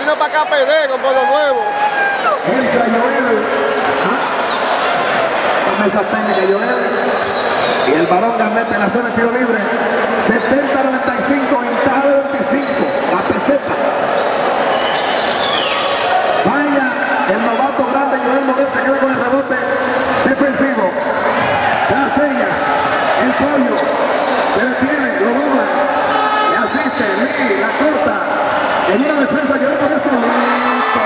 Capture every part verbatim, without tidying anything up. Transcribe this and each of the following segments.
vino para acá P D con Pueblo Nuevo. Entra Joel. Con esa técnica Joel. Y el balón Garnett en la zona de tiro libre. setenta a noventa y cinco, ventaja de veinticinco. La peseta. Vaya, el novato grande Joel Morel se queda con el rebote defensivo. Tras ella, el pollo. Se detiene, lo dobla. Le asiste, Lee, la corta. En una defensa Joel Morel se lo listo.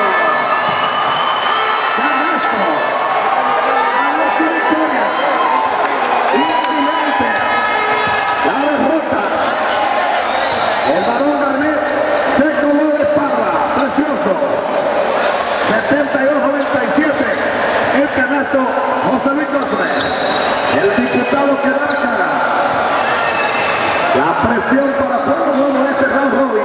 Canasto. Ganó su victoria. Inminente. La derrota. El varón Garnett se coló de espalda. Precioso. setenta y dos a noventa y siete. El canasto José Luis Cosme. El diputado que marca. La presión para Pueblo Nuevo en este round robin.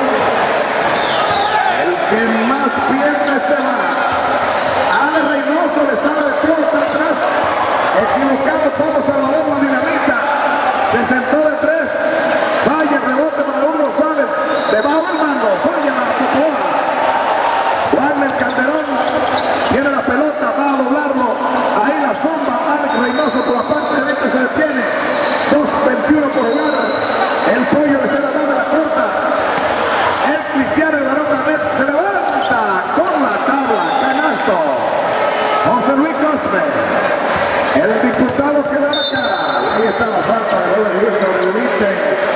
El que más pierde se va. Ale Reynoso le sale de puerta atrás. Equivocado Pablo Salvador, la dinamita. Se sentó de tres. Vaya el rebote para Raúl González. Debajo del mando. Falla la Cocoa. Wagner Calderón tiene la pelota. Va a doblarlo. Ahí la zomba. Alex Reynoso por la parte derecha se detiene. dos veintiuno por jugar. El pollo le se la da de la corta. El Cristiano, el varón Garnett se levanta con la tabla. Canasto. José Luis Cosme. El diputado que da la cara. Ahí está la falta de Robert Luis sobre el Linten.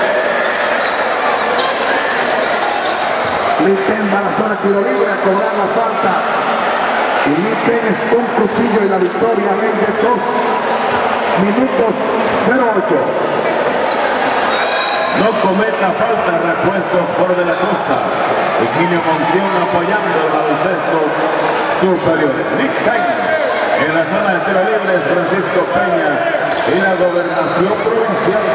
Linten va a la zona tiro libre a cobrar la falta. Y Linten es un cuchillo y la victoria vende dos minutos cero ocho. No cometa falta, repuesto por de la Costa. Virgilio Monción apoyando el baloncesto superior. Nick Cain en la zona de tiro libre, Francisco Peña y la gobernación provincial.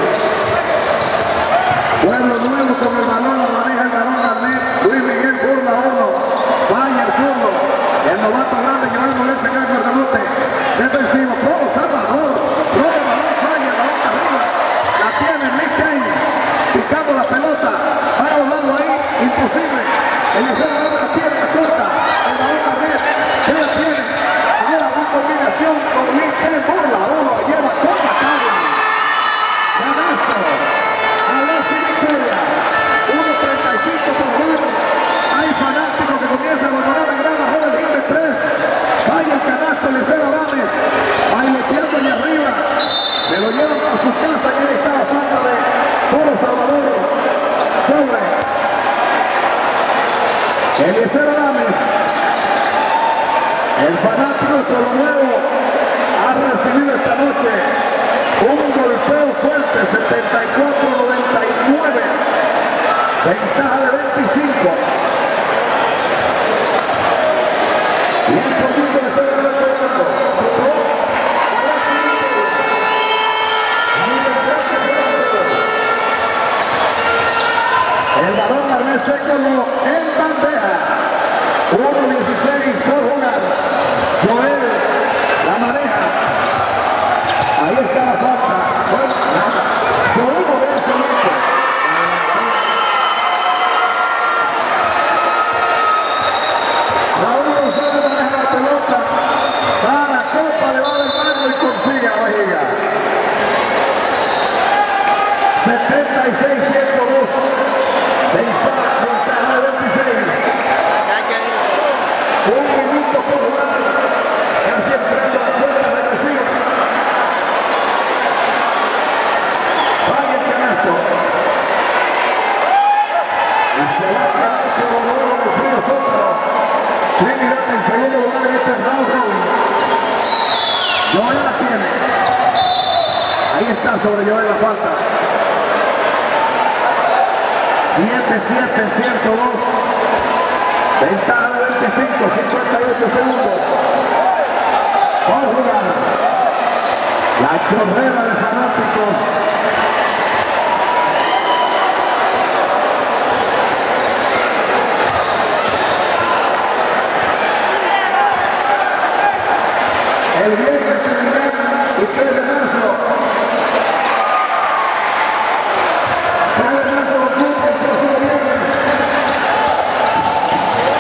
Pueblo Nuevo con el balón, lo maneja el balón Garnett. Luis Miguel burla uno. Vaya el zurdo. El novato grande Joel Morel se cae con el rebote defensivo. Polo Salvador. Roba el balón, falla el balón arriba. La tiene Nick Cain. Picando la pelota. Para doblarlo ahí. Imposible. El tercer balón la tiene, la corta. El balón Garnett. Se la tiene. Ahora la combinación con Nick Cain. Burla uno. Lleva con la tabla. Canasto. Alonso y victoria. uno treinta y cinco por juego. Hay fanáticos que comienzan a abandonar la grada. Joven Libre tres. Vaya el canasto, le cede a Gámez. Baileteando allá arriba. Se lo llevan a su casa. Y ahí está la falta de Polo Salvador. Sobre Eliezer Gámez. El fanático de Pueblo Nuevo ha recibido esta noche un golpeo fuerte, setenta y cuatro a noventa y nueve, ventaja de veinticinco. Y un poquito de fuera del peloto. El balón Garnett se coló en bandeja. uno dieciséis por jugar. Joel la maneja. Ahí está la falta. Bueno, nada. Joel Morel se mete. Raúl González maneja la pelota. Para Copa le va del mano y consigue a Bahía. setenta y seis a ciento dos. Ventaja de veintiséis. Un minuto por jugar. Casi entrando a la cuenta regresiva. Vaya el canasto. Y se va a ganar por lo nuevo de Frío Soto. Trinidad en segundo lugar en este round robin. Joel la tiene. Ahí está sobre Joel la falta. siete siete, ciento dos. Ventaja de veinticinco, cincuenta y ocho segundos. Por jugar. La chorrera de fanáticos. El viernes y tres de marzo. tres de marzo, el próximo viernes.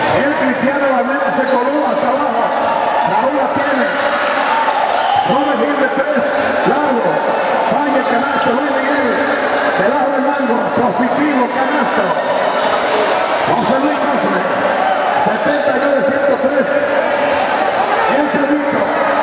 setenta y nueve ciento tres. El Chavito.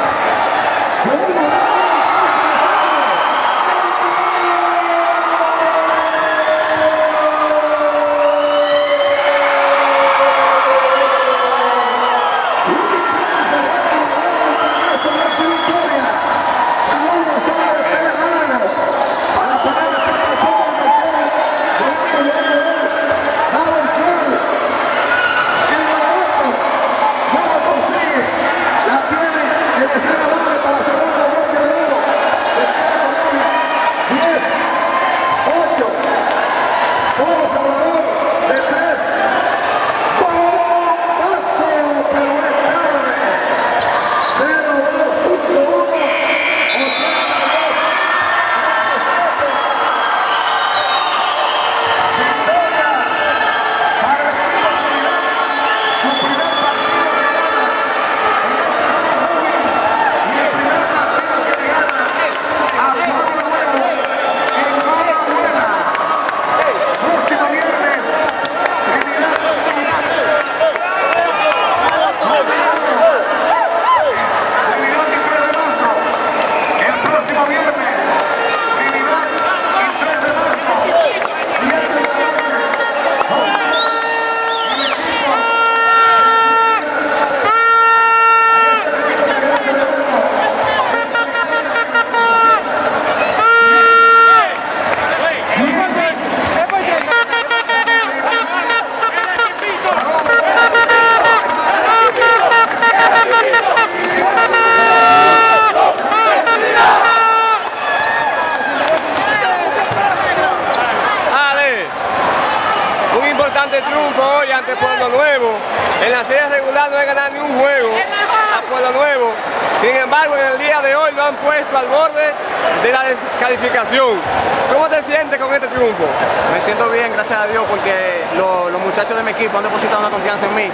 Triunfo hoy ante Pueblo Nuevo. En la serie regular no he ganado ni un juego a Pueblo Nuevo. Sin embargo, en el día de hoy lo han puesto al borde de la descalificación. ¿Cómo te sientes con este triunfo? Me siento bien, gracias a Dios, porque lo, los muchachos de mi equipo han depositado una confianza en mí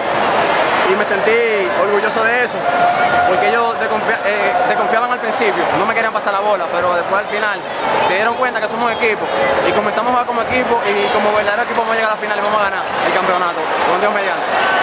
y me sentí orgulloso de eso, porque ellos desconfia, eh, desconfiaban al principio, no me querían pasar la bola, pero después al final se dieron cuenta que somos equipo y comenzamos a jugar como equipo, y como verdadero equipo vamos a llegar a la final y vamos a ganar el campeonato, con Dios mediante.